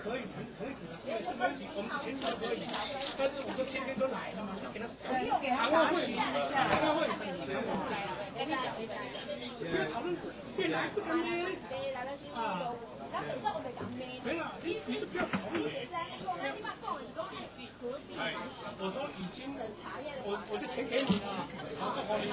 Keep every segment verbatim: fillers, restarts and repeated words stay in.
可以，可以死的，我们前车可以，但是我说今天都来了嘛，就给他谈话会，谈话会，不要讨论，越来不谈咩咧？啊，没了，你你就不要讨论。我说已经，我我就钱给你了，好不好？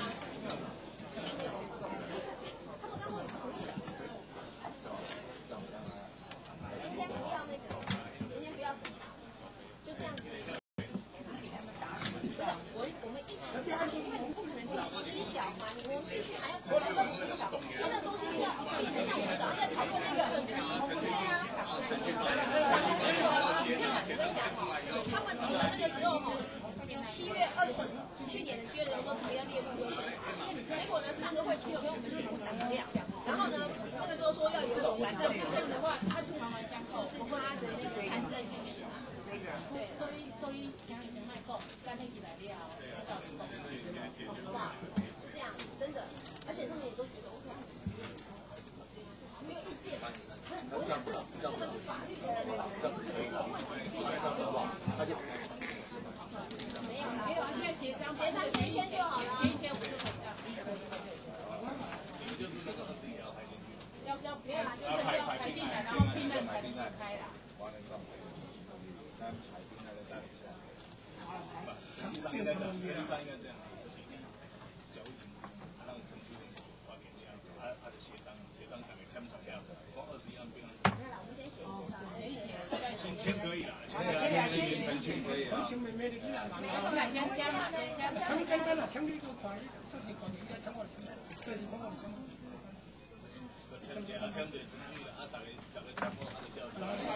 今天不要那个，今天不要审查，就这样子。不是，我我们一起加，因为你不可能进十七条嘛，你我们必须还要走到二十一条，那那东西是要一定的，像我们早上在讨论那个，对啊，党很久啊，你看，我跟你讲，他们你们那个时候哈，七月二十，去年的七月的时候，这个要列出优先法，结果呢，上个会期因为我们是不党量，然后呢，那个时候说要有改善部分的话，它是环环相扣，就是它的这个参政权啊，对，所以所以像以前卖够，干天起来了，好不好？这样真的，而且他们也都觉得 OK， 没有意见。我想这这个是法律的那个，这个是有问题性的。没有啦，没有啊，现在协商协商签一签就好了，签一签我们就可以这样。要要没有啦，就是要排进来，然后并案才能开啦。这个应该这样，这个应该这样。交易让程序员发给你啊，他他的协商协商可能签不成这样子，光二十一案并案。没有啦，我们先写写一写，先签可以啦，签可以啦，先写签可以啦。先妹妹的，你来拿。没有啦，先签嘛，先签。签简单啦，签你个款，自己款你应该签我的签，对，你签我的签。签的啊，签的程序啊，大概大概签过他的叫。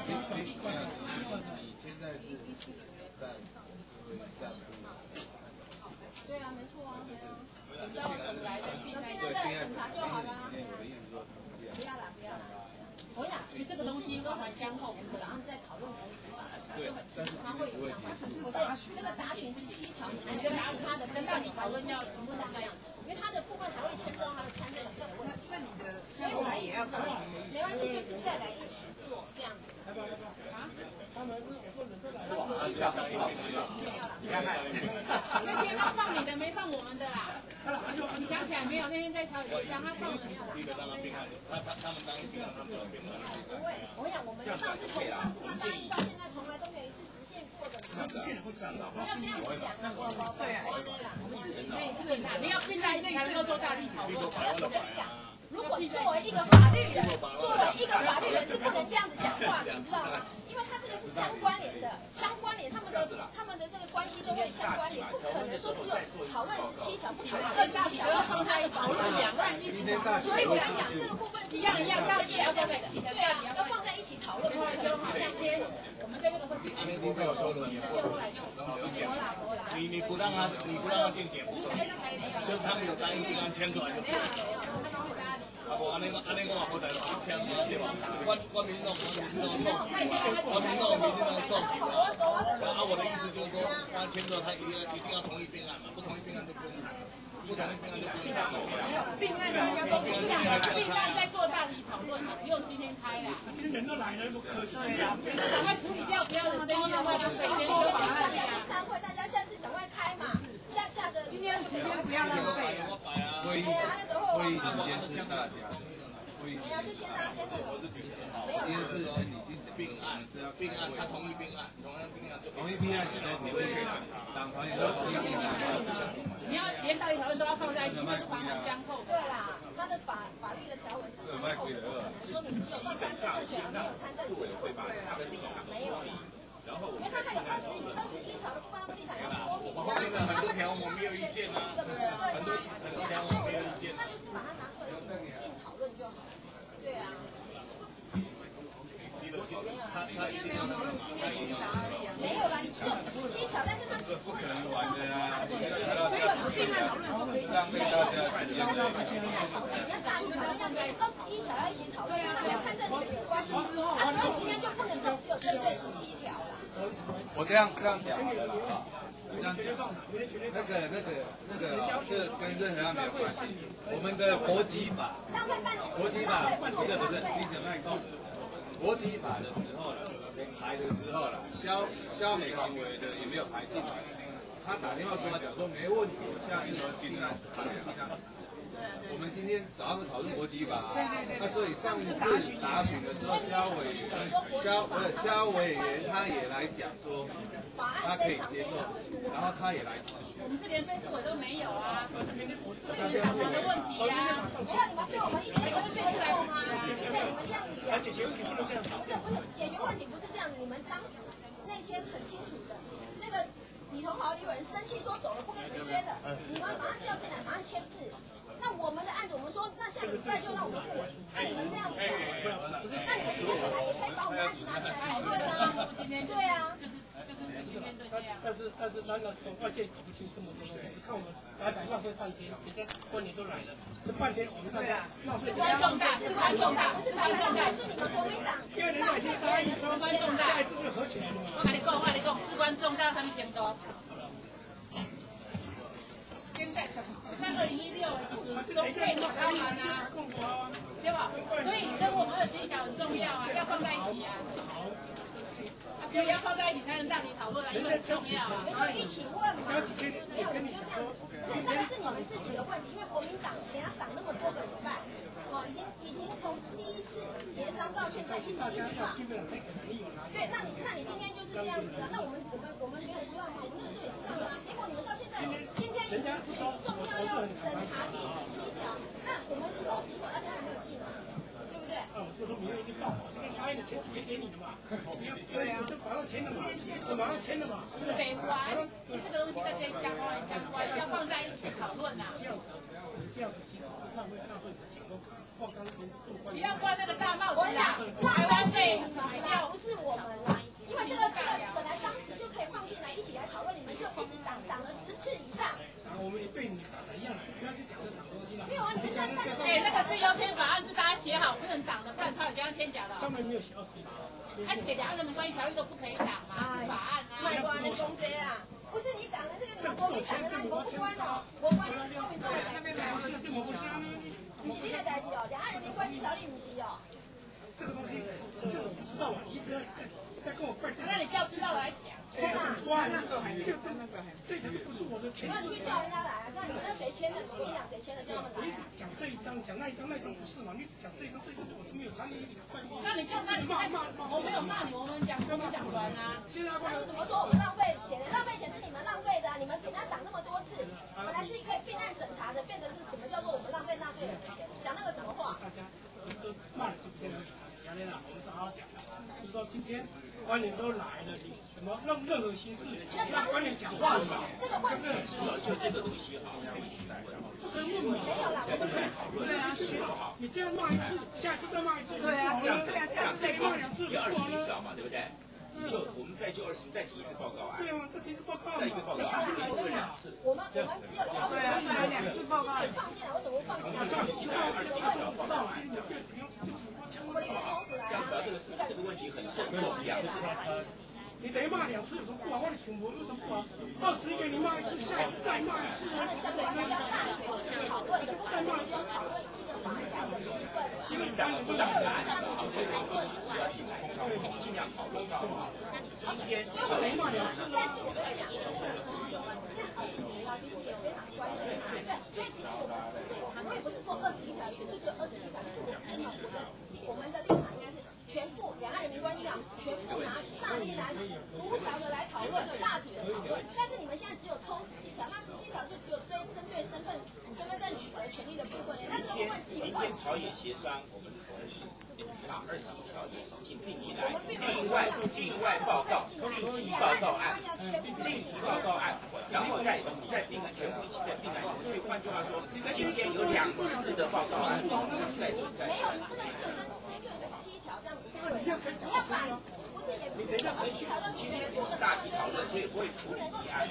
你现在是在在。对啊，没错啊，对啊。等到我来的，等现在再来审查就好了。不要啦，不要啦。我跟你讲，因为这个东西都很相扣，我们早上在讨论国情法的时候，就很清楚，它会有它只是不是这个答询是七条，你跟其他的，等到你讨论要全部那样，因为它的部分还会牵涉到它的参政权。那你的，所以我们也要考虑，没关系，就是再来一起做这样子。啊？他们是我说人都来了。你看看，那天他放你的，没放我们的啦。你想起来没有？那天在朝野上，他放我们的。他他他们当兵啊，他们当兵啊。不会，我跟你讲，我们上次从上次他答应到现在，从来都没有一次实现过的。实现了不知道。不要这样子讲，我我对啊，我们自己内自己你要并在一起才能够做大力讨论。我跟你讲。如果你作为一个法律人，作为一个法律人是不能这样子讲话，你知道吗？因为他这个是相关联的，相关联，他们的他们的这个关系就会相关联，不可能说只有讨论十七条，不讨论二十七条，其他的讨论两岸一起讨论。所以我跟你讲，这个部分是一样一样，要也要放在一起，对啊，要放在一起讨论，不可能是这样贴。我们在这个会议，你不后来用，你你不让他，你不让他进行，就是他们有答应并案签出来的。啊，无安尼个安尼我嘛无在乱签嘛，对吧？我我民众我民众送，我民众民众送题嘛。啊，我的意思就是说，他签之后他一定要一定要同意并案嘛，不同意并案就不用谈，不同意并案就不用谈。没有并案大家都不是并案在做大体讨论嘛，不用今天开啦。今天人都来了，不可惜啊！赶快处理掉，不要有争议的话就可以先休息啊。散会，大家下次赶快开嘛。下下个今天时间不要浪费了。会议会议时间是大家。没有，就先大家先那个。没有。今天是你已经并案，是要并案，他同意并案，同意并案就同意并案，你都不会去党团也都同意并案。你要连导一讨论都要放在一起，这是环环相扣。对啦，他的法法律的条文是相扣的，说你只有放宽参政权，没有参政权。没有啦。因为他还有二十二十一条的不方立场要说明，那个很多条我没有意见啊，很多很多条我没有意见，那就是把它拿出来一起并讨论就好了。对啊。他他已经有了，他已经有了。没有啦，你只有十七条，但是他只是会牵涉到他的权利，所以并案讨论说可以。没有，你要大力讨论，要跟二十一条要一起讨论，因为它跟参政权有关系。啊，所以你今天就不能够只有针对十七条啦。 我这样这样讲好了啦，这样讲，那个那个那个，这跟任何案没有关系。我们的国籍法，国籍法不是不是，你讲那个国籍法的时候呢， 来的时候啦，销销美行为的也没有排进来。他打电话跟我讲说没问题，我下次都尽量排进来。我们今天早上讨论国籍法，那所以上次答询的时候，肖委员、肖不是肖委员他也来讲说，他可以接受，然后他也来咨询。 我们是连非复委都没有啊，这是党团的问题呀。 没有，你们对我们一点都不尊重啊！对，你们这样子讲， 解决问题不能这样。 不是不是，解决问题不是这样子。你们当时那天很清楚的，那个李同豪、李委员生气说走了不跟你们签的，你们马上叫进来，马上签字。那我们的案子，我们说，那下个礼拜就让我们复委。那你们这样子，不是？那你们今天本来也可以把我们案子拿进来讨论啊。 今天对啊， 就是就是今天对这样。 但是但是那个外界搞不清这么多东西，看我们来来浪费半天，人家官员都来了，这半天我们大家浪费。 事关重大，事关重大，不是事关重大，是你们国民党因为人家已经答应说，下一次就合起来了嘛。 我跟你讲，我跟你讲，事关重大，他们程度。现在那二零一六的时候，中配都高完啊，对吧？所以跟我们二十一条很重要啊，要放在一起啊。啊，所以要放在一起才能让你讨论啊，因为很重要啊。 没有一起问嘛？没有，你就这样。不是，那个是你们自己的问题，因为国民党给他挡那么多个礼拜，哦，已经已经从第一次协商到现在是第一嘛。对，那你那你今天就是这样子了，那我们我们我们没有知道吗？我们那时候也知道啊，结果你们到现在今天已经是重要要审查第十七条，那我们是二十一条，大家还没有进来，对不对？ 那我就说明天一定报好，这个答应的钱是钱给你的嘛，对啊，就马上签了嘛，就马上签了嘛，对不对？ 北环这个东西跟这相关相关，要放在一起讨论呐。 这样子，你这样子其实是浪费浪费你的钱，我报刚跟这么关你要冠那个大帽子啊！ 台湾费买掉不是我们啦，因为这个这个本来当时就可以放进来一起来讨论，你们就一直挡挡了十次以上。 我们也对你打了一样的，不要去讲这党东西了。 没有啊，你们现在看那个， 哎，那个是优先法案，是大家写好，不能挡的，不然超有先签假的。 上面没有写二十一条。 他写两岸人民关系条例都不可以挡嘛，是法案啊。 卖瓜的公贼啊！不是你挡的这个，你们国民党的那国不关哦，国关国民党的代志哦，不是你的代志哦，两岸人民关系条例不是哦。 这个东西，这个我不知道啊，你一直在在在跟我怪这个。 那你叫知道来讲。 这个哇，那个这个这个不是我的权那你去叫人家来，那你这谁签的？国民党谁签的？叫他们来。 你讲这一张，讲那一张，那一张不是嘛？你只讲这一张，这一张我都没有参与你的会议。 那你就那你骂骂骂，我没有骂你，我们讲国民党团啊。 现在过来怎么说我们浪费钱？浪费钱是你们浪费的啊！你们给他挡那么多次，本来是可以并案审查的，变成是什么叫做我们浪费纳税人的钱？讲那个什么话？ 大家不是骂你就不见得理了。杨连长，我们是好好讲的，就是说今天官员都来了，你什么任任何形式让官员讲话嘛， 这个问题至少就这个东西好，可以询问。 可以问嘛？ 没有啦， 我们可以讨论啊，学好。你这样骂一次，下次再骂一次，对啊， 这样子，这样子骂两次， 第二十一条嘛，对不对？就我们再就二十再提一次报告啊。 对啊，这提示报告再一个报告啊，你说两次。 我们我们只有要求两次报告放进来，为什么不放进来？这是二十一条知道了， 我里面同时来这样子啊，这个是这个问题很慎重，两次。 你等于骂两次有什么不好？我的选博有什么不好？二十一个你骂一次，下一次再骂一次啊！ 相对比较大的讨论，再骂一次讨论一个法案的部分。 基本上不党的案子啊，这个二十次要进来，尽量讨论。今天就没骂两次。 但是我跟你讲，这个很久了，你看二十年了，其实也非常关心嘛。对，所以其实我们就是我，我也不是说二十一条，就只有二十一条，就是我参考我的我们的立场应该是全部两岸人民关系法全部拿大力来逐条的来讨论，大体的讨论。但是你们现在只有抽十七条，那十七条就只有对针对身份身份证取得权利的部分，那这个部分是有明问题。 天朝野协商，我们同意把二十一条也进并进来，另外另外报告另提报告案，另提报告案，然后再再并案，全部一起再并案一次。所以换句话说，今天有两次的报告案，再再没有，你这个只有针针对十七条这样子，你要把不是也不是说二十一条让今天只是大体讨论，所以不会处理议案。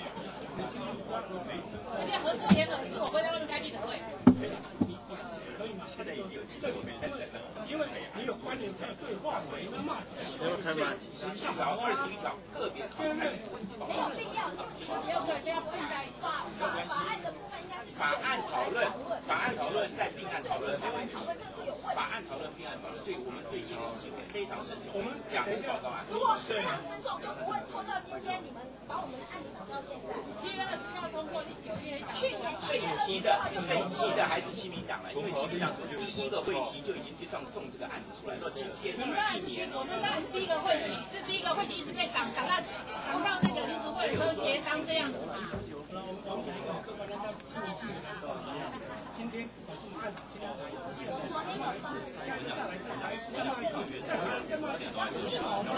人家合作也合适，我会在外面开记者会。 可以吗？ 现在已经有记者会在等了。 因为你有观点才有对话嘛，你们骂十七条、二十一条个别讨论一次。 没有必要，因为其实要不要先要并在一起？ 法法案的部分应该是法案讨论，法案讨论再并案讨论，没问题。 讨论这个是有问题。 法案讨论并案讨论，所以我们对这个事情非常慎重。我们两次报告案。 如果非常慎重，就不会拖到今天，你们把我们的案子搞到现在。 七月二十号通过，你九月去年这一期的这一期的还是亲民党了，因为亲民党从第一个会期就已经去上送这个案子出来，到今天一年我们当然是第一个会期，是第一个会期一直被挡挡到挡到那个临时会的时候协商这样子嘛。 我们讲一个客观的，但是新闻记者今天把这个案子今天来，下次再来再来一次，再骂一次，再骂再骂一次，记好嘛。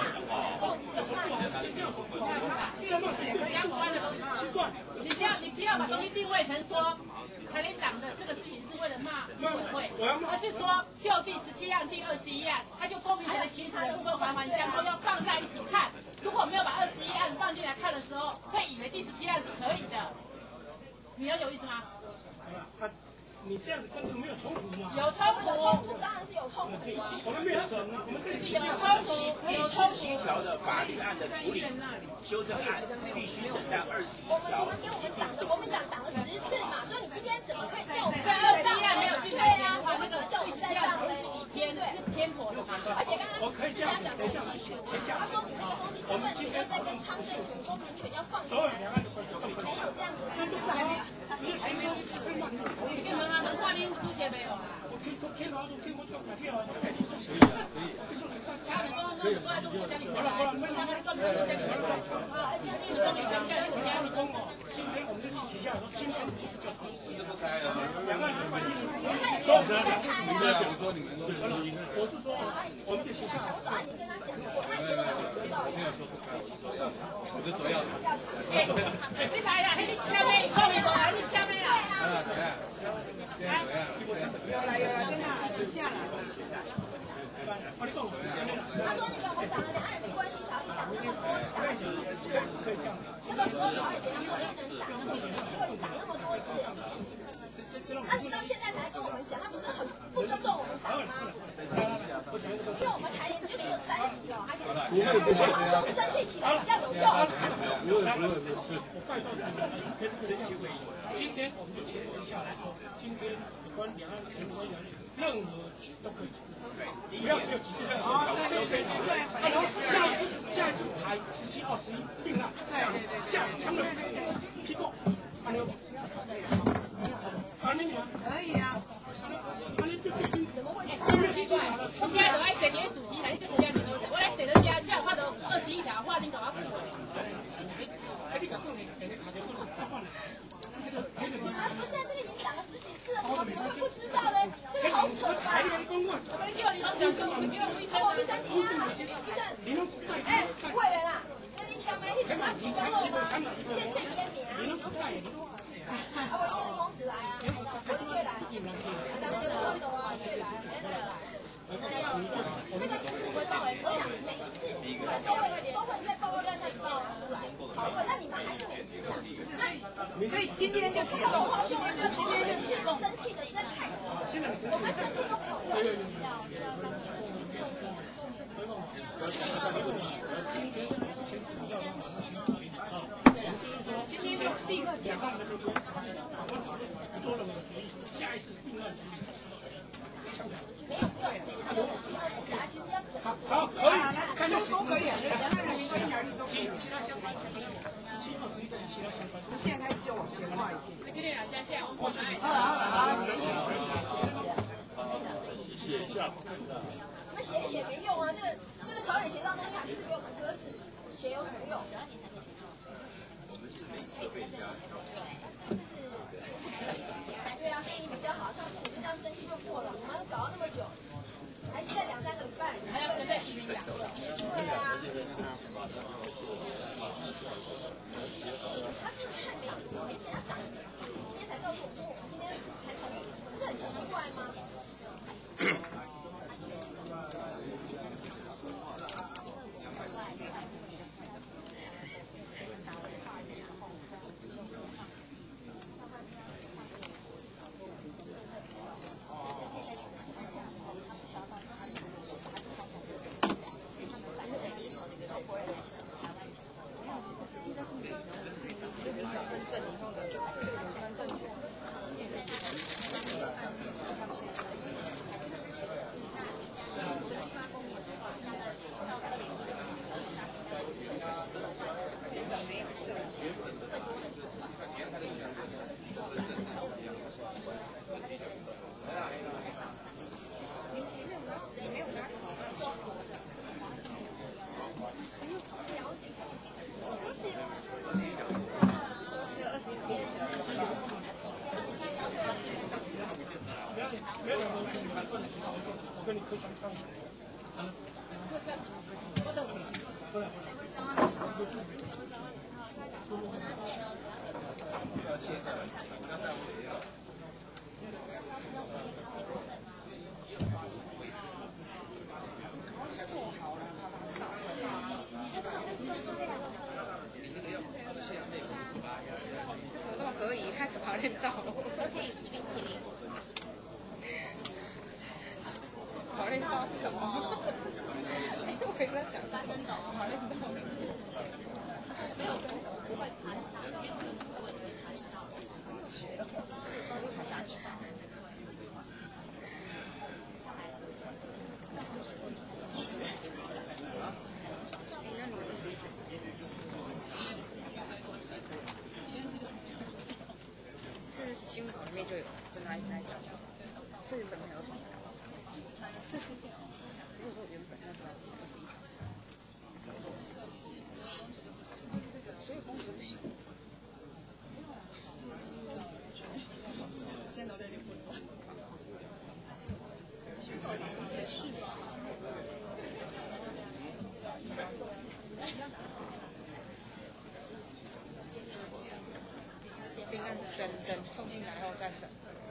第二骂也可以相关的习惯。 你不要你不要把东西定位成说台联党的这个事情是为了骂委会，而是说就第十七案、第二十一案，它就公民权的行使的部分环环相扣，要放在一起看。如果没有把二十一案放进来看的时候，会以为第十七案是可以的。你了解我意思吗？ 啊，你这样子跟这个没有冲突吗？ 有冲突， 冲突当然是有冲突。 我们没有审啊，我们可以有冲突， 第十七条的法律案的处理修正案必须等待二十一我们条。 你们给我们党的国民党挡了十次嘛，所以你今天怎么可以叫我们对二十一案没有进来， 啊，为什么叫我们再放呢？ 是以偏是偏颇的嘛？ 而且刚刚我可以这样子，等一下，前下他说你这个东西身份权要再跟昌政府公民权要放进来， 所有两岸的关系都可以没有这样子的事情。 你是谁没有？可以骂你们可以。 你们啊，文化领主席没有？ 我可以可以拿都可以我做股票啊。 他们讲，我们过来都是讲你回来，他们根本就讲你回来。你们都没讲，你们讲你讲我。 今天我们就写下来说，今天不是叫同时，两岸的关系。 说你是怎么说你们都我是说，我们就写下来。 我早已经跟他讲过，他也觉得我迟到。 没有说不开，我说我就说要。 你来啦，你签的，送你过来，你签的啦。 啊，怎样？现在怎样？ 有啦有啦，跟他私下来。 他说你跟我们党的两岸人民关系条例党那么多，党十几次啊，那个时候早已经要不能党，因为党那么多次。那你到现在才跟我们讲，那不是很不尊重我们党吗？因为我们台联就只有三席哦，还是好兄弟生气起来要有用。 我拜托你们，跟升级会议，今天我们就坚持下来说，今天有关两岸全国两岸任何都可以。不要只有几次事情， 对对对对， 然后下一次下一次排十七、二十一并案， 对对对， 下强人批过，安牛，安尼啊， 可以啊。 安尼就就已经怎么会？ 全面进来了， 我今日就爱坐你的主席来，你就是这样子说的。我来坐到这，这样看到二十一条，我恁甲我付。 哎，你讲讲你，你卡在过来，再换来。 啊，不是啊，这个已经讲了十几次了，怎么你们会不知道呢？这个好扯吧？ 我们叫你们讲说，你不要医生我医生听啊，医生，哎，委员啊，那你签没？你怎么提前我吗？这这签名啊？啊，我医生公司来啊，我这个来，当然不懂啊，这个来，真的。这个事情我讲，我讲每一次你们都会都会在报告单那里报出来讨论，那你们还是没知道。 所以今天就解冻，今天今天就解冻。 生气的实在太急了， 现在你生我们生气都没有用。 今天前次你要让马上前次给你啊，我们就是说今天就立刻解冻。 法官讨论不做任何决议，下一次并案处理。 没有用，二十七、二十啊，其实要整。 好，可以，看到都可以，两岸人民关系条例都可以。 其他相关的十七、二十一及其他相关。 从现在开始就往前跨一步。 今天啊，谢谢，我们好好好，谢谢谢谢。 写一下。 那写一写没用啊，这个这个朝鲜协商东西还不是给我们鸽子，写有什么用？ 我们是每次会加。 对啊，所以你比较好，上次你就这样生气就过了，我们搞了那么久，还是在两三个礼拜， 还要跟在提名党。 对啊。他是太没理，我给他打死，今天才告诉我说我们今天才开始，不是很奇怪吗？ 没有什么问题，我跟你可以上上。不的，不的。 这什么都可以，开始跑练到。 可以吃冰淇淋。 跑练到什么？我也在想， 真的跑练到。 没有不会弹打，打击打。下来了。 哎，那你们是？是新闻里面就有，就哪里哪里是原本没有洗。是是这样，不是说原本那个二十一条三，所以工时不行。现在脑袋有点混乱。先找两个解释吧。冰案等等送进来后再审。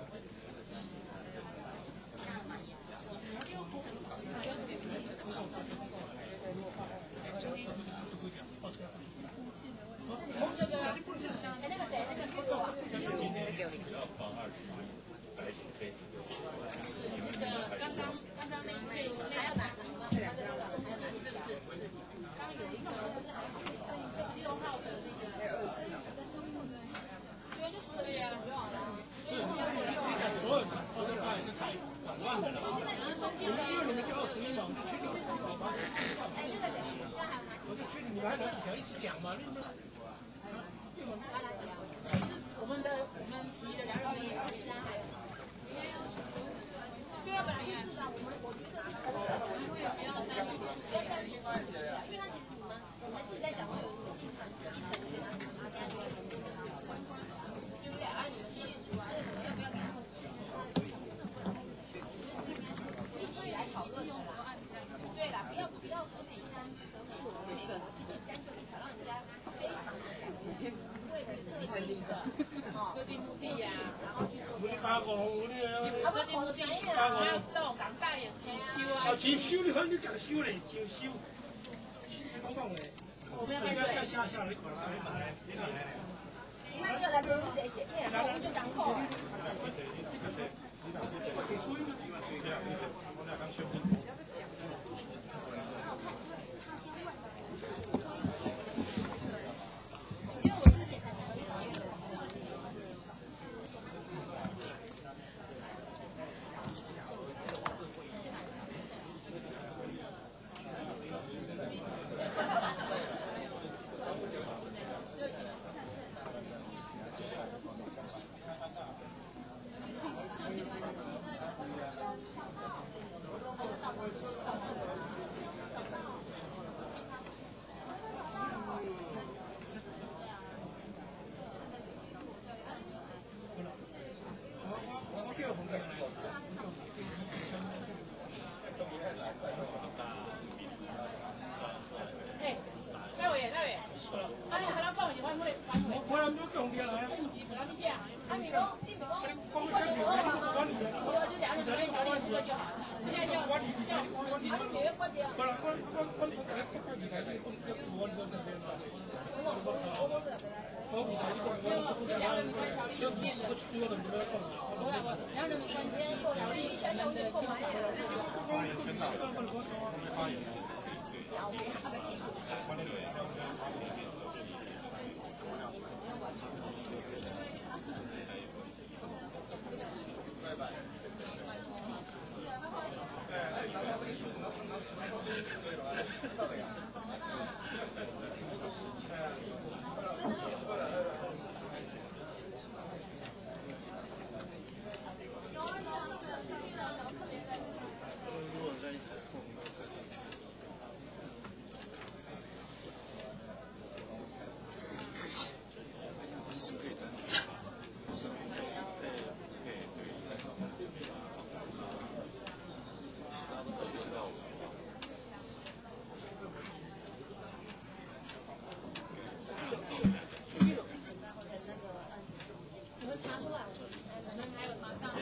这个，哎，那个谁，那个给我， 给我。 那个刚刚刚刚那一位还要拿，这个不是不是不是，刚有一个二十六号的那个，对，就是对呀，不用了。 所有厂车都大概是开两万的了，因为你们就二十一嘛，我就确定二十一嘛，八九。 哎，这个谁，现在还有哪？ 我就确定你们还哪几条一起讲嘛？ 我们的我们提的两人也二十啊，还有。对啊，本来就是啊，我们我觉得是所有的，因为不要单独不要单独去比啊，因为他其实你们我们自己在讲会有什么继承继承权啊什么，他现在就会跟这个有关系，对不对？而你们现在主要这个要不要给他们一起来讨论的啦。对啦，不要不要说每单都每个每个其实单就一条，让人家非常的感觉。为了特定的，哦，特定目的呀，然后去做。 我的加工，我的。 特定目的，还有那种港大也精修啊。 啊，精修你看你讲修嘞，精修。刚讲嘞。 我们要开始。 要下下你看下你买，你买。 其他又来不是这一点，然后我们就当扣。 我这属于。 这查出来， 我们还有马上。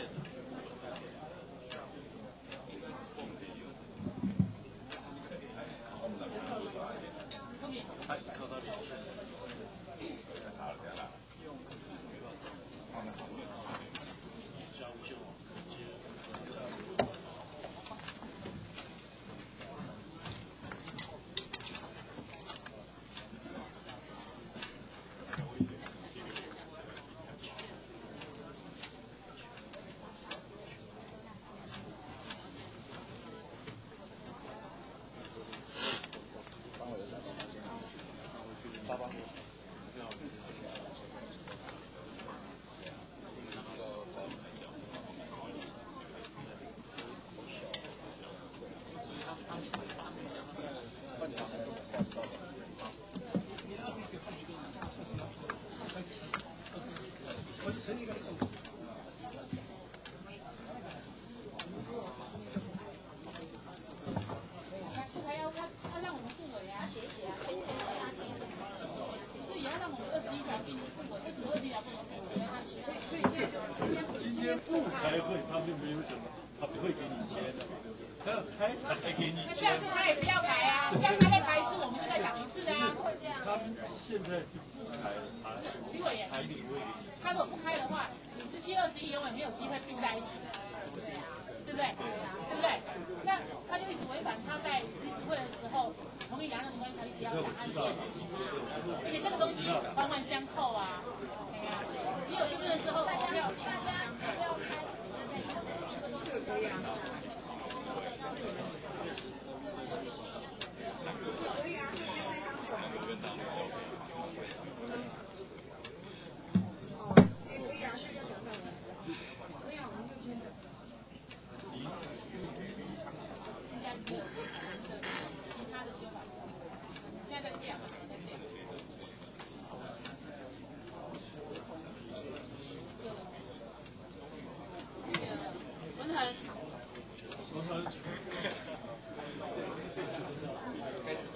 开会他们没有什么，他不会给你签的，他要开才给你签。 下次他也不要改啊，像他在改一次，我们就再挡一次啊。 他们现在是不开了，他李委员，他如果不开的话，你十七、二十一永远没有机会并在一起，对不对？对不对？那他就一直违反他在理事会的时候同意两种关系条例不要档案这件事情啊，而且这个东西环环相扣啊。你有身份证之后，投票是环环相扣。 这个可以啊。可以啊，就签这张就好了。哦，也可以啊，这个转到我。可以啊，我们就签着。 应该只有其他的修法，现在在变嘛。文恒， 文恒， 开始。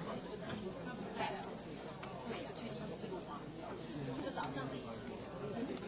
就早上的。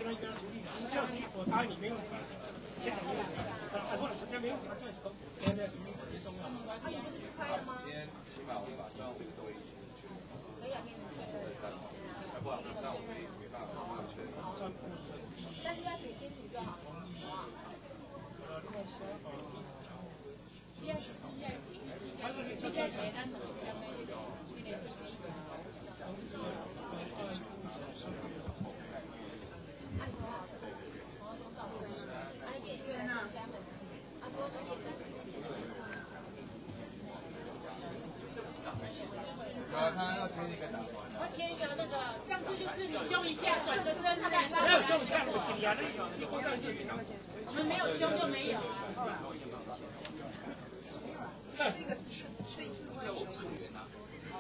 跟他一边处理，十七号十一我答应你没问题，现场没问题，啊，或者成交没问题，这样子讲，现在处理很重要。 他也不是不开了吗？ 今天起码我们把上午的都已经确认。 可以啊，给你们确认。 不然上午没没办法确认。 但是要写清楚就好，好不好？第二第二第二节单的下面那个去年的十一个。 啊，他要签一个打完。 我签一个那个，上次就是你修一下，转个身，他把你拉没有回来。 修一下，我给你啊，那个你上次给他们签。 你们没有修就没有啊。 这个这次会有组员啊。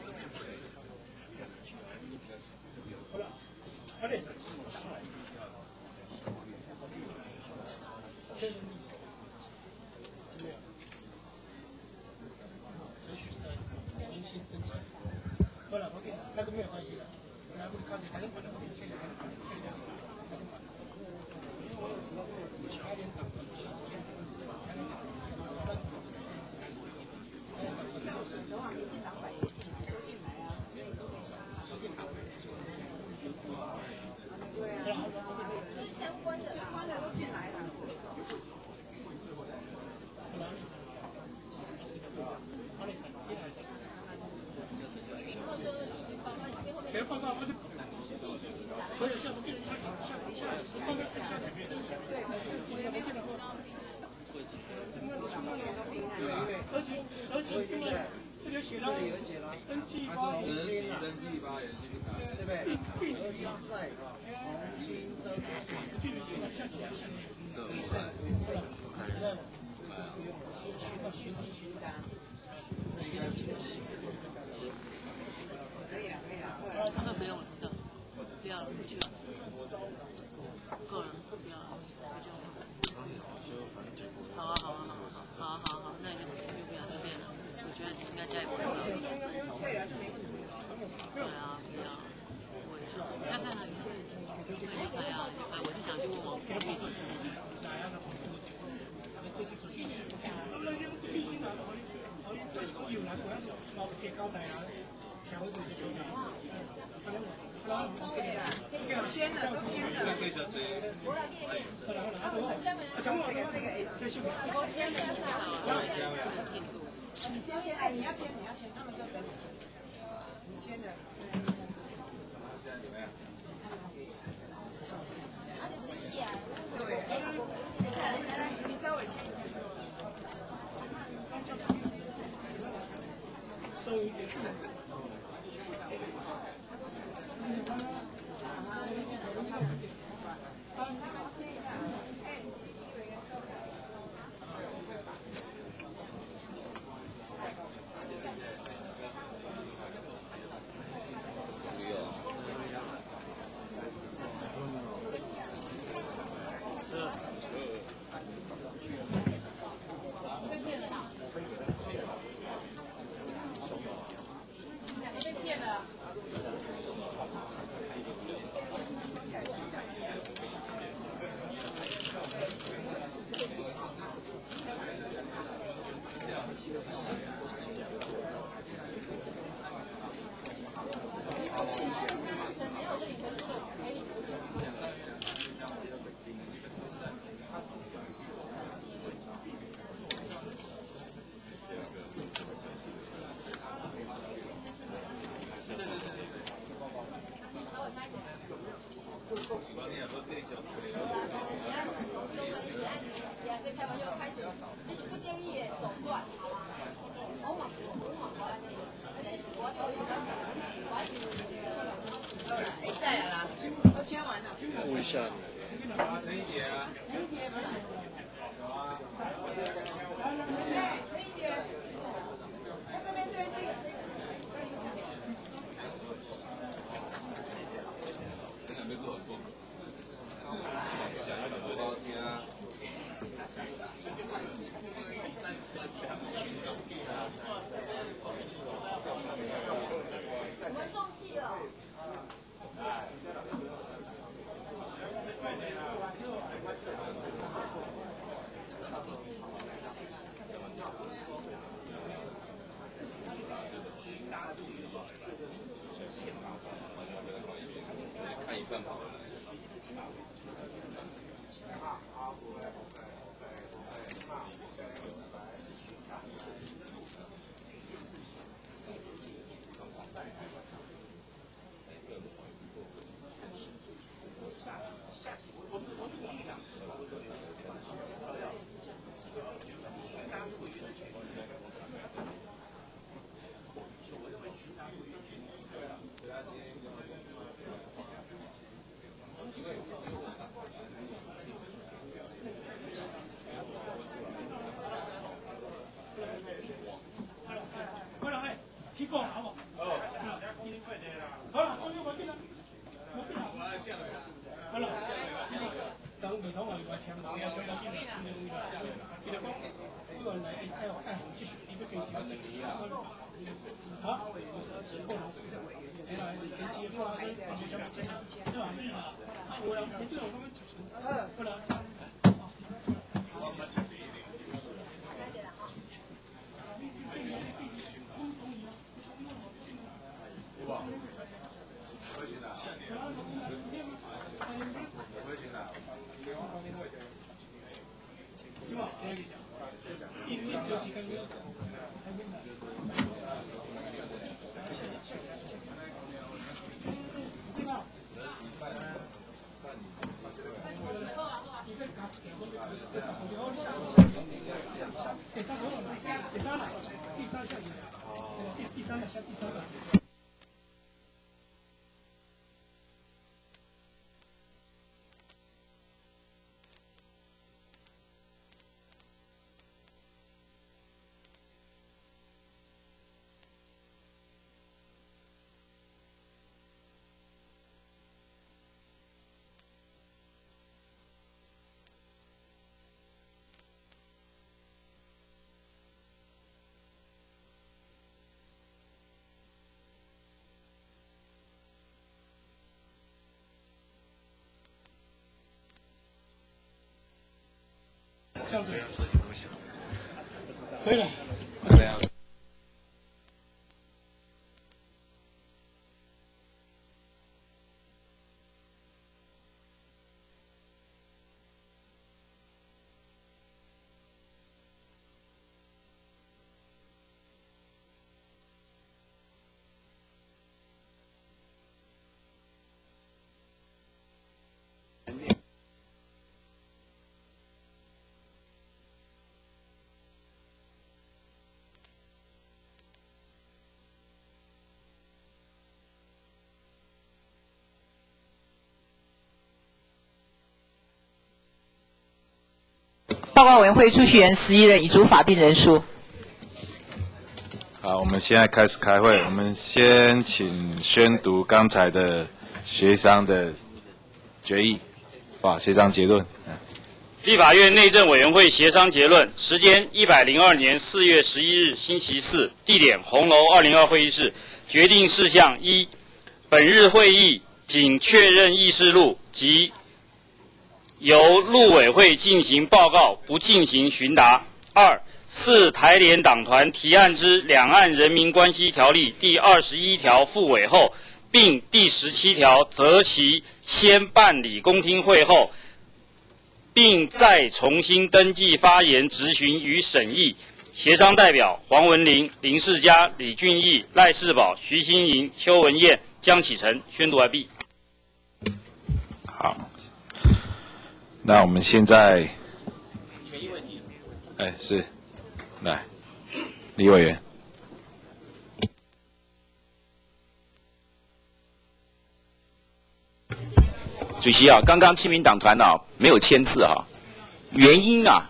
好了，快点。确认历史。没有。争取再重新登记。好了 ，OK， 那个没有关系的。来，我看还能把那个现在还能现在还能把。还能打。省的话，民进党摆进来都进来啊，对啊， 就是相关的， 相关的都进来了。给报告，我就可以下午给你下下下报告下台面。对，我也没看到。折起折起对不对？这里写了登记包， 登记登记包也是卡， 对不对？并并不要在啊，新登记你去下下下，没事没事，那不用先去到学生区的，学生区的可以啊可以啊， 那不用了，这不要了，不去了，够了，不要了，好啊好啊好啊好啊好啊，那你就就不要随便了，我觉得应该加一步了。对啊，不要，我看看啊，你现在你拍啊，你拍，我是想去问网红。 签了，都签了。 可以小追。 你先签，哎，你要签，你要签，他们说等你签。你签的。对，来来来，请赵伟签一下。收一点。 问一下你。 啊，陈一杰啊。 陈一杰吗？有啊。哎，陈一杰，在这边这边这个。 真的没做过。想要多包天啊。 我们中计了。 这样子可以了。 报告委员会出席人十一人，已足法定人数。 好，我们现在开始开会。我们先请宣读刚才的协商的决议，哇，协商结论。 立法院内政委员会协商结论，时间一百零二年四月十一日星期四，地点红楼二零二会议室。决定事项一，本日会议仅确认议事录及由陆委会进行报告，不进行询答。二，四台联党团提案之《两岸人民关系条例》第二十一条复委后，并第十七条择其先办理公听会后，并再重新登记发言质询与审议。协商代表黄文玲、林世嘉、李俊毅、赖世宝、徐新莹、邱文燕、江启臣宣读完毕。 好，那我们现在，哎，是，来，李委员。 主席啊，刚刚亲民党团啊没有签字啊，原因啊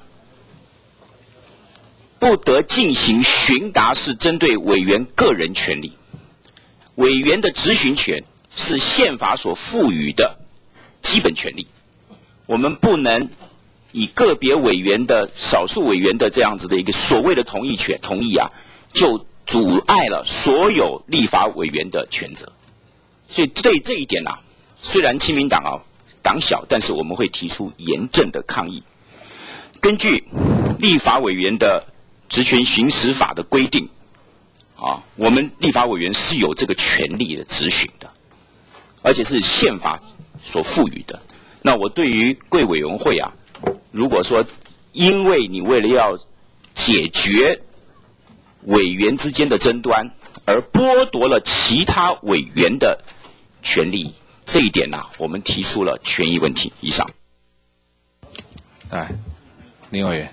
不得进行询答是针对委员个人权利，委员的质询权是宪法所赋予的基本权利，我们不能以个别委员的少数委员的这样子的一个所谓的同意权同意啊，就阻碍了所有立法委员的权责。所以对这一点啊，虽然亲民党啊党小，但是我们会提出严正的抗议。根据立法委员的职权行使法的规定，啊，我们立法委员是有这个权利的质询的，而且是宪法所赋予的。那我对于贵委员会啊，如果说因为你为了要解决委员之间的争端，而剥夺了其他委员的权利，这一点呢、啊，我们提出了权益问题。以上。 来，林委员。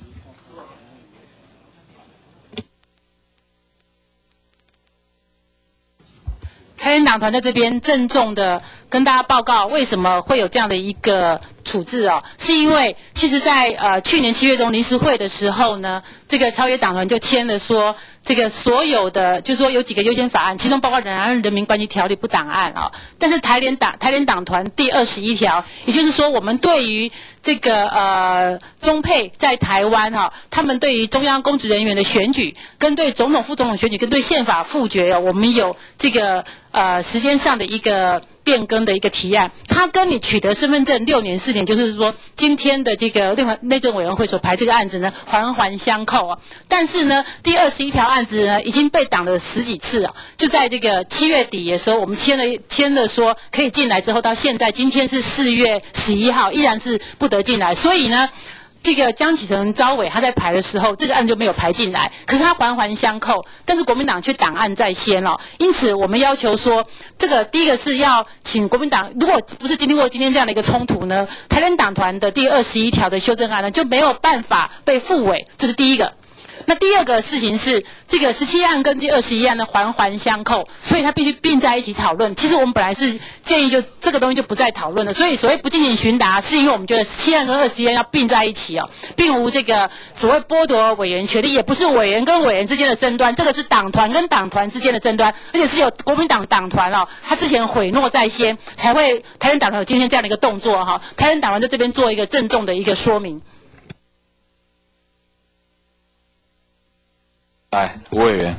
台联党团在这边郑重的跟大家报告，为什么会有这样的一个处置哦？是因为其实在呃去年七月中临时会的时候呢，这个超越党团就签了说，这个所有的就是说有几个优先法案，其中包括两岸人民关系条例不党案啊、哦。但是台联党台联党团第二十一条，也就是说我们对于这个呃中配在台湾哈、哦，他们对于中央公职人员的选举，跟对总统、副总统选举，跟对宪法复决、哦，我们有这个呃时间上的一个变更的一个提案。它跟你取得身份证六年四年，就是说今天的这个内政委员会所排这个案子呢，环环相扣啊。但是呢，第二十一条案子呢，已经被挡了十几次啊。就在这个七月底的时候，我们签了签了说可以进来之后，到现在今天是四月十一号，依然是不得进来。所以呢，这个江启臣招委他在排的时候，这个案就没有排进来，可是他环环相扣，但是国民党却档案在先哦。因此，我们要求说，这个第一个是要请国民党，如果不是经历过今天这样的一个冲突呢，台联党团的第二十一条的修正案呢就没有办法被复委，这是第一个。那第二个事情是，这个十七案跟第二十一案呢环环相扣，所以它必须并在一起讨论。其实我们本来是建议就这个东西就不再讨论了，所以所谓不进行询答，是因为我们觉得十七案跟二十一案要并在一起哦，并无这个所谓剥夺委员权利，也不是委员跟委员之间的争端，这个是党团跟党团之间的争端，而且是有国民党党团哦，他之前悔诺在先，才会台联党团有今天这样的一个动作哈、哦。台联党团在这边做一个郑重的一个说明。 来，吴委员。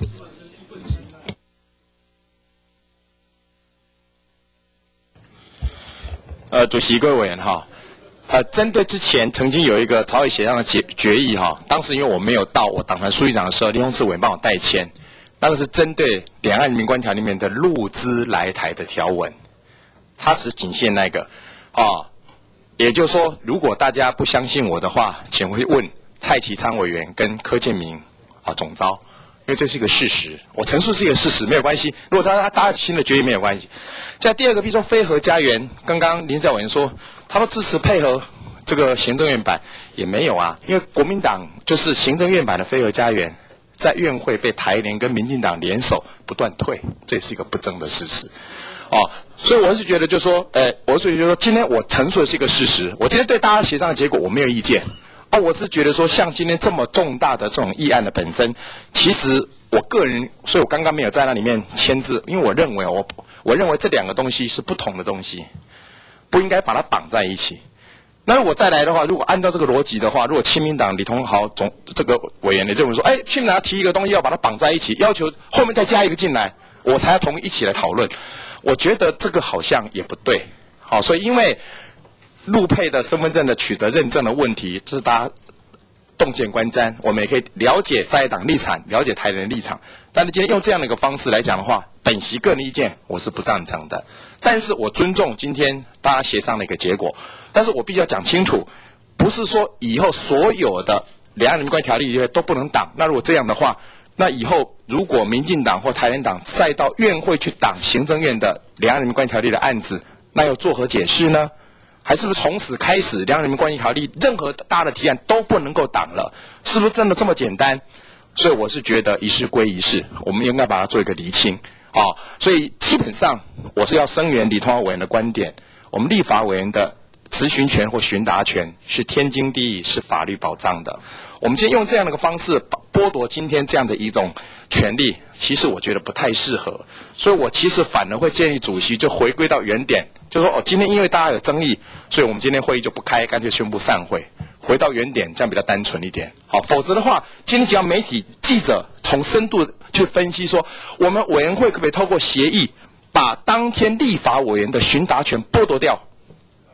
呃，主席、各位委员哈，呃，针对之前曾经有一个朝野协商的决决议哈，当时因为我没有到我党团书记长的时候，林鸿志委员帮我代签，那个是针对两岸人民关系条里面的陆资来台的条文，它只仅限那个啊，也就是说，如果大家不相信我的话，请回问蔡其昌委员跟柯建铭啊总召。因为这是一个事实，我陈述是一个事实，没有关系。如果他他搭新的决议没有关系。在第二个，比如说非核家园，刚刚林少委员说，他说支持配合这个行政院版，也没有啊，因为国民党就是行政院版的非核家园，在院会被台联跟民进党联手不断退，这也是一个不争的事实。哦，所以我是觉得，就是说，呃，我是觉得说，今天我陈述的是一个事实，我今天对大家协商的结果我没有意见。啊，我是觉得说，像今天这么重大的这种议案的本身，其实我个人，所以我刚刚没有在那里面签字，因为我认为我我认为这两个东西是不同的东西，不应该把它绑在一起。那如果再来的话，如果按照这个逻辑的话，如果亲民党李同豪总这个委员也认为说，哎，亲民党提一个东西要把它绑在一起，要求后面再加一个进来，我才要同意一起来讨论，我觉得这个好像也不对。好，所以因为陆配的身份证的取得认证的问题，这是大家洞见观瞻，我们也可以了解在野党立场，了解台人的立场。但是今天用这样的一个方式来讲的话，本席个人意见我是不赞成的。但是我尊重今天大家协商的一个结果。但是我必须要讲清楚，不是说以后所有的两岸人民关系条例都不能挡。那如果这样的话，那以后如果民进党或台联党再到院会去挡行政院的两岸人民关系条例的案子，那又作何解释呢？还是不是从此开始，两岸人民关系条例任何大的提案都不能够挡了？是不是真的这么简单？所以我是觉得一事归一事，我们应该把它做一个厘清啊、哦。所以基本上我是要声援李同豪委员的观点，我们立法委员的质询权或询答权是天经地义，是法律保障的。我们今天用这样的一个方式剥夺今天这样的一种权利，其实我觉得不太适合。所以我其实反而会建议主席就回归到原点。就说哦，今天因为大家有争议，所以我们今天会议就不开，干脆宣布散会，回到原点，这样比较单纯一点。好，否则的话，今天只要媒体记者从深度去分析说，我们委员会可不可以透过协议，把当天立法委员的询答权剥夺掉？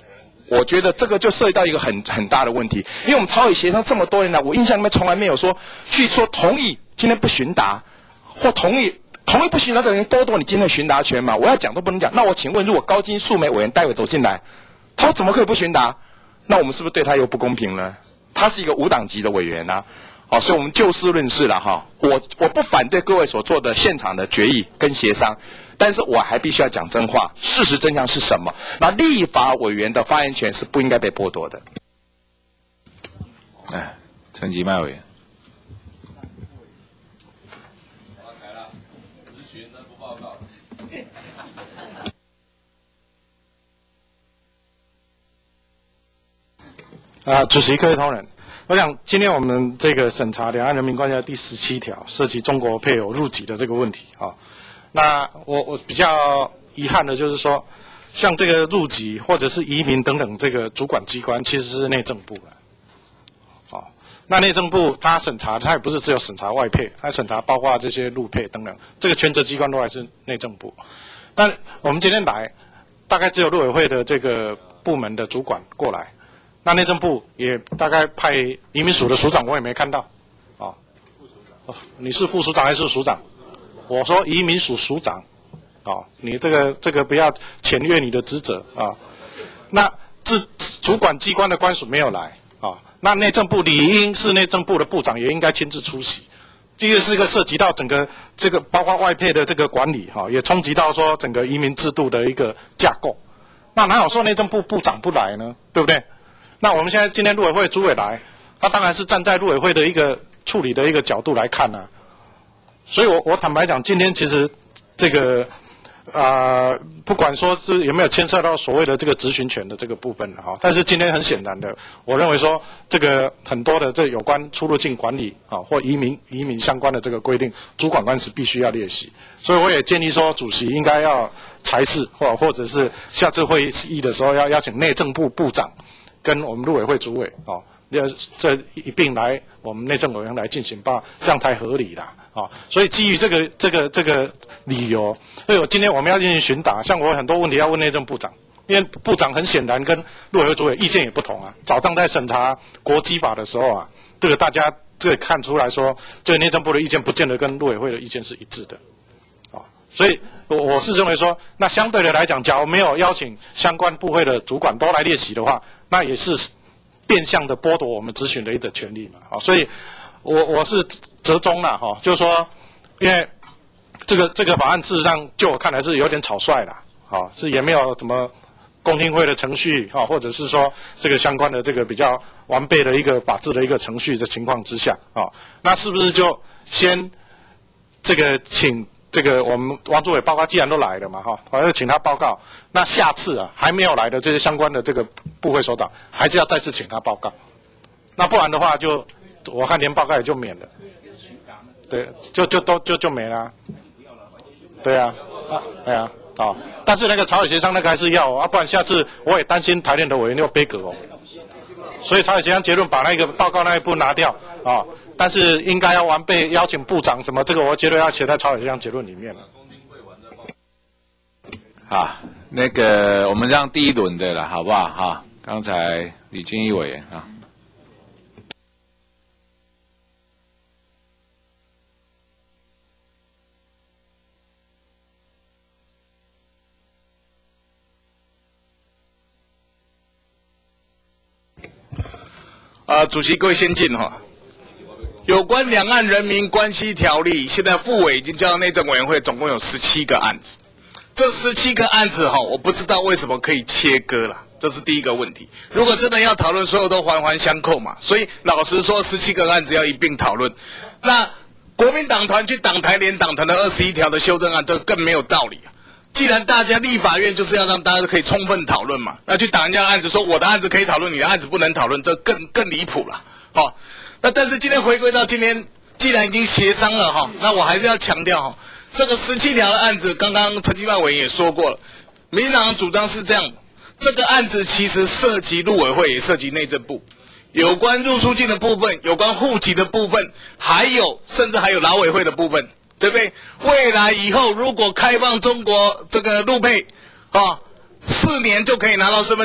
我觉得这个就涉及到一个很很大的问题，因为我们朝野协商这么多年来，我印象里面从来没有说去说同意今天不询答，或同意同意不询答的人多多，你今天的询答权嘛？我要讲都不能讲。那我请问，如果高金素梅委员待会走进来，他怎么可以不询答？那我们是不是对他又不公平呢？他是一个无党籍的委员啊。好，所以我们就事论事了哈。我我不反对各位所做的现场的决议跟协商，但是我还必须要讲真话，事实真相是什么？那立法委员的发言权是不应该被剥夺的。 哎，陈吉迈委员。 啊，主席、各位同仁。我想，今天我们这个审查两岸人民关系的第十七条，涉及中国配偶入籍的这个问题啊。那我我比较遗憾的就是说，像这个入籍或者是移民等等这个主管机关，其实是内政部了。啊，那内政部它审查，它也不是只有审查外配，它审查包括这些陆配等等，这个权责机关都还是内政部。但我们今天来，大概只有陆委会的这个部门的主管过来。那内政部也大概派移民署的署长，我也没看到，啊，哦，你是副署长还是署长？我说移民署署长，啊，你这个这个不要僭越你的职责啊。那自主管机关的官署没有来啊，那内政部理应是内政部的部长也应该亲自出席。这个是一个涉及到整个这个包括外配的这个管理哈，也冲击到说整个移民制度的一个架构。那哪有说内政部部长不来呢？对不对？那我们现在今天陆委会主委来，他当然是站在陆委会的一个处理的一个角度来看啊。所以我我坦白讲，今天其实这个啊、呃，不管说是有没有牵涉到所谓的这个质询权的这个部分哈，但是今天很显然的，我认为说这个很多的这有关出入境管理啊或移民移民相关的这个规定，主管官是必须要列席。所以我也建议说，主席应该要裁示或或者是下次会议的时候要邀请内政部部长。跟我们陆委会主委哦，这一并来我们内政委员来进行报，这样才合理啦哦。所以基于这个这个这个理由，所以我今天我们要进行询答，像我有很多问题要问内政部长，因为部长很显然跟陆委会主委意见也不同啊。早上在审查国基法的时候啊，这个大家这个看出来说，这个内政部的意见不见得跟陆委会的意见是一致的，哦，所以我我是认为说，那相对的来讲，假如没有邀请相关部会的主管都来列席的话，那也是变相的剥夺我们质询的一个权利嘛，好，所以我我是折中了哈，就是说，因为这个这个法案事实上就我看来是有点草率啦，好，是也没有什么公听会的程序哈，或者是说这个相关的这个比较完备的一个法治的一个程序的情况之下啊，那是不是就先这个请？这个我们王主委报告既然都来了嘛哈，我要请他报告。那下次啊还没有来的这些相关的这个部会首长，还是要再次请他报告。那不然的话就，我看连报告也就免了。对，就就都就就没了、啊。对啊，啊，对啊，好、哦。但是那个朝野协商那个还是要啊，不然下次我也担心台联的委员又背锅哦。所以朝野协商结论把那个报告那一部拿掉啊。哦，但是应该要完备邀请部长什么，这个我觉得要写在朝野协商结论里面了。 好，那个我们让第一轮的了，好不好？哈，刚才李俊毅委员啊。 啊、呃，主席各位先进哈。有关两岸人民关系条例，现在复委已经交到内政委员会，总共有十七个案子。这十七个案子哈，我不知道为什么可以切割了，这是第一个问题。如果真的要讨论，所有都环环相扣嘛。所以老实说，十七个案子要一并讨论。那国民党团去党台联党团的二十一条的修正案，这更没有道理啊。既然大家立法院就是要让大家可以充分讨论嘛，那去打人家的案子，说我的案子可以讨论，你的案子不能讨论，这更更离谱了。好、哦，那但是今天回归到今天，既然已经协商了哈，那我还是要强调哈，这个十七条的案子，刚刚陈其迈委员也说过了，民进党主张是这样，这个案子其实涉及陆委会，也涉及内政部，有关入出境的部分，有关户籍的部分，还有甚至还有劳委会的部分。对不对？未来以后如果开放中国这个陆配，啊，四年就可以拿到身份证，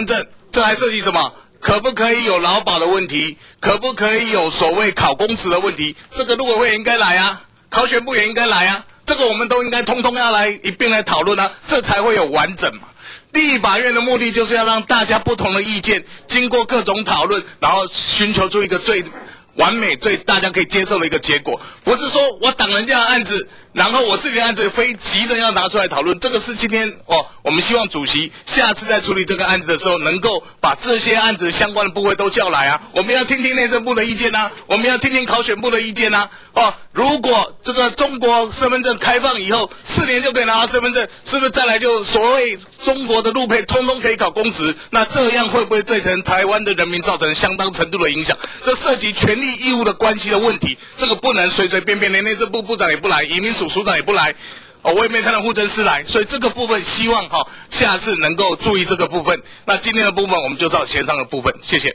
这还涉及什么？可不可以有劳保的问题？可不可以有所谓考公职的问题？这个陆委会应该来啊，考选部也应该来啊，这个我们都应该通通要来一并来讨论啊，这才会有完整嘛。立法院的目的就是要让大家不同的意见经过各种讨论，然后寻求出一个最完美、最大家可以接受的一个结果，不是说我挡人家的案子，然后我自己的案子非急着要拿出来讨论。这个是今天哦，我们希望主席下次在处理这个案子的时候，能够把这些案子相关的部会都叫来啊。我们要听听内政部的意见啊，我们要听听考选部的意见啊。哦，如果这个中国身份证开放以后，四年就可以拿到身份证，是不是再来就所谓中国的陆配通通可以考公职？那这样会不会对成台湾的人民造成相当程度的影响？这涉及权利义务的关系的问题，这个不能随随便便，连内政部部长也不来，移民署署长也不来，哦，我也没看到户政司来，所以这个部分希望哈、哦、下次能够注意这个部分。那今天的部分我们就照协商的部分，谢谢。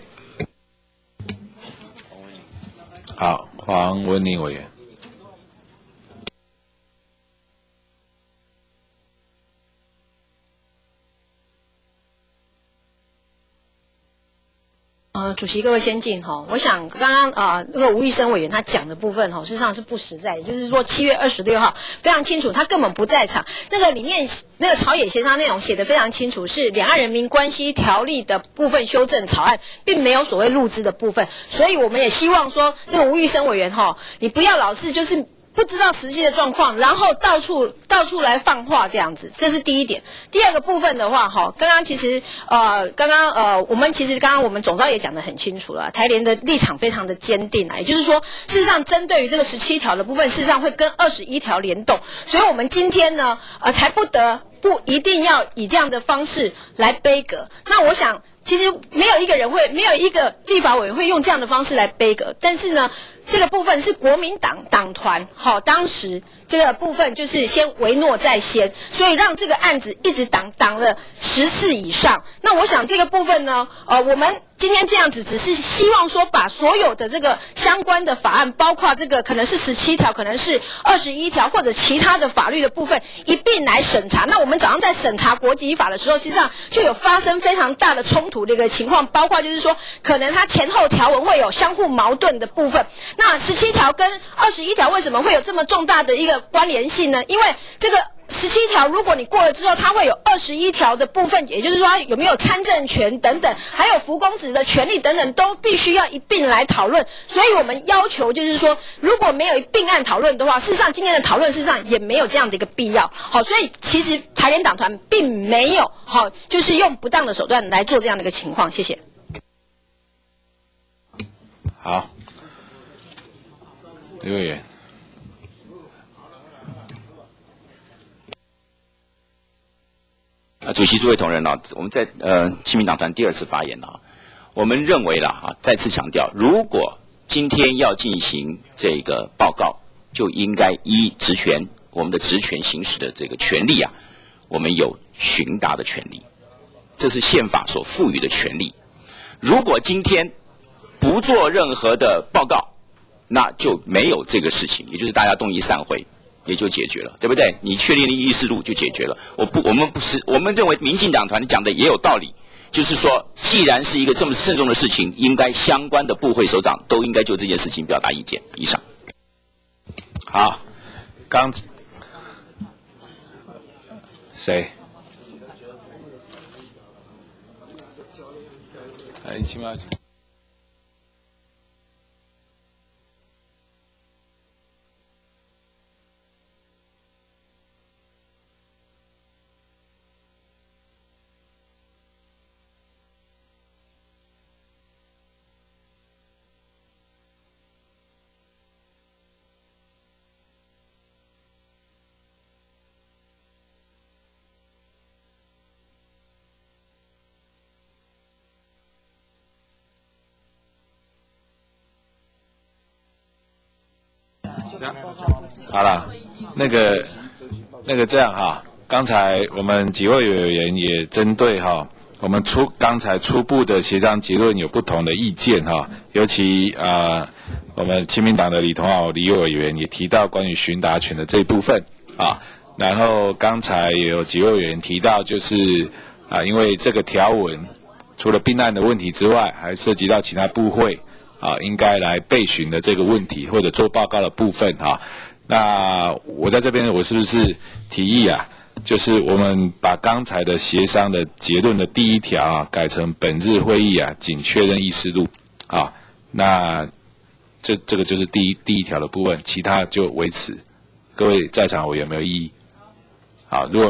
好，黄文宁委员。 呃，主席各位先进哈，我想刚刚啊、呃、那个吴玉生委员他讲的部分哈，事实上是不实在的，就是说七月二十六号非常清楚，他根本不在场。那个里面那个朝野协商内容写得非常清楚，是两岸人民关系条例的部分修正草案，并没有所谓入资的部分，所以我们也希望说这个吴玉生委员哈，你不要老是就是不知道实际的状况，然后到处到处来放话这样子，这是第一点。第二个部分的话，哈，刚刚其实呃，刚刚呃，我们其实刚刚我们总召也讲得很清楚了，台联的立场非常的坚定啊，也就是说，事实上针对于这个十七条的部分，事实上会跟二十一条联动，所以我们今天呢，呃，才不得不一定要以这样的方式来杯葛。那我想，其实没有一个人会，没有一个立法委员会用这样的方式来杯葛，但是呢。这个部分是国民党党团，好，当时这个部分就是先唯诺在先，所以让这个案子一直挡挡了十次以上。那我想这个部分呢，呃，我们今天这样子只是希望说把所有的这个相关的法案，包括这个可能是十七条，可能是二十一条或者其他的法律的部分一并来审查。那我们早上在审查国籍法的时候，实际上就有发生非常大的冲突的一个情况，包括就是说可能它前后条文会有相互矛盾的部分。那十七条跟二十一条为什么会有这么重大的一个关联性呢？因为这个十七条如果你过了之后，它会有二十一条的部分，也就是说有没有参政权等等，还有服公职的权利等等，都必须要一并来讨论。所以我们要求就是说，如果没有一并案讨论的话，事实上今天的讨论事实上也没有这样的一个必要。好，所以其实台联党团并没有好，就是用不当的手段来做这样的一个情况。谢谢。 好。刘委员， 啊，主席、诸位同仁啊，我们在呃亲民党团第二次发言啊，我们认为啦啊，再次强调，如果今天要进行这个报告，就应该依职权，我们的职权行使的这个权利啊，我们有询答的权利，这是宪法所赋予的权利。如果今天不做任何的报告，那就没有这个事情，也就是大家动议散会，也就解决了，对不对？你确立了议事录就解决了。我不，我们不是，我们认为民进党团讲的也有道理，就是说，既然是一个这么慎重的事情，应该相关的部会首长都应该就这件事情表达意见。以上。 好，刚谁？哎，起码。好了，那个那个这样哈，刚才我们几位委员也针对哈，我们初刚才初步的协商结论有不同的意见哈，尤其啊、呃，我们亲民党的李同豪李委员也提到关于询答权的这一部分啊，然后刚才也有几位委员提到就是啊、呃，因为这个条文除了并案的问题之外，还涉及到其他部会啊应该来备询的这个问题，或者做报告的部分啊。那我在这边，我是不是提议啊？就是我们把刚才的协商的结论的第一条啊，改成本日会议啊，仅确认议事录啊。那这这个就是第一第一条的部分，其他就维持。各位在场委员有没有异议？好，如果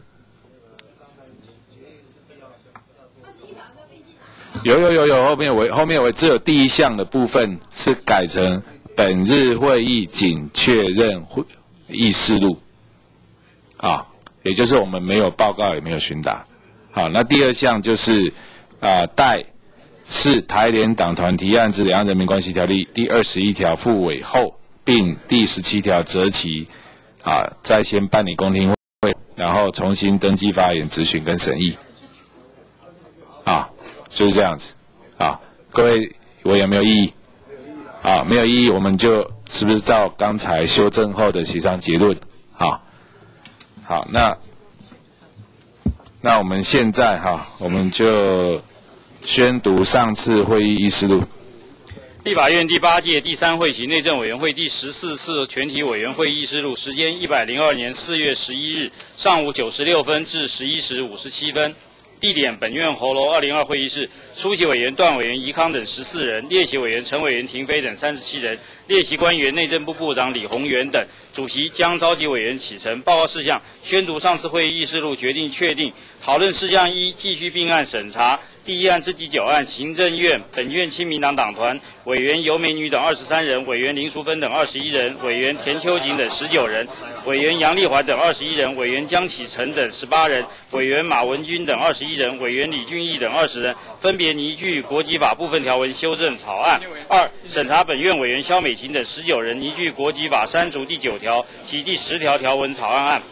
有有有有后面我后面我只有第一项的部分是改成本日会议仅确认会议事录，啊，也就是我们没有报告也没有询答。好，那第二项就是啊，待是台联党团提案之两岸人民关系条例第二十一条附委后，并第十七条择期啊，再先办理公听会，然后重新登记发言、质询跟审议。啊，就是这样子。啊，各位我有没有异议？啊，没有异议，我们就是不是照刚才修正后的协商结论？好，好，那那我们现在哈，我们就宣读上次会议议事录。 立法院第八届第三会期内政委员会第十四次全体委员会议事录，时间一百零二年四月十一日上午九时六分至十一时五十七分。地点本院侯楼二零二会议室，出席委员段委员宜康等十四人，列席委员陈委员廷飞等三十七人，列席官员内政部部长李鸿源等。主席将召集委员启程。报告事项：宣读上次会议议事录，决定确定讨论事项一，继续并案审查。第一案之第九案，行政院本院亲民党党团委员尤美女等二十三人，委员林淑芬等二十一人，委员田秋瑾等十九人，委员杨丽环等二十一人，委员江启臣等十八人，委员马文君等二十一人，委员李俊毅等二十人，分别拟具国籍法部分条文修正草案。二、审查本院委员萧美琴等十九人拟具国籍法删除第九条及第十条条文草案案。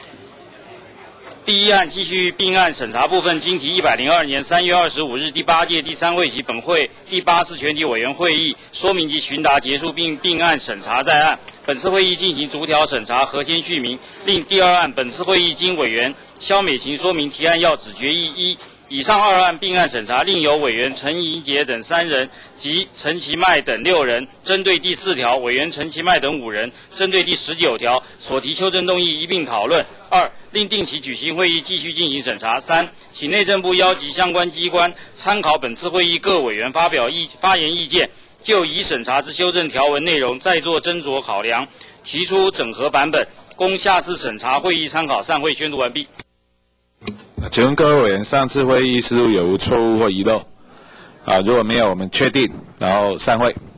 第一案继续并案审查部分，经提一百零二年三月二十五日第八届第三会期本会第八次全体委员会议说明及询答结束，并并案审查在案。本次会议进行逐条审查，核先续明。另第二案，本次会议经委员萧美琴说明提案要旨决议一。以上二案并案审查，另有委员陈怡杰等三人及陈其迈等六人，针对第四条，委员陈其迈等五人，针对第十九条所提修正动议一并讨论。二、另定期举行会议继续进行审查。三、请内政部邀集相关机关参考本次会议各委员发表意发言意见，就已审查之修正条文内容再做斟酌考量，提出整合版本，供下次审查会议参考。散会宣读完毕。 请问各位委员，上次会议议事录有无错误或遗漏？啊，如果没有，我们确定，然后散会。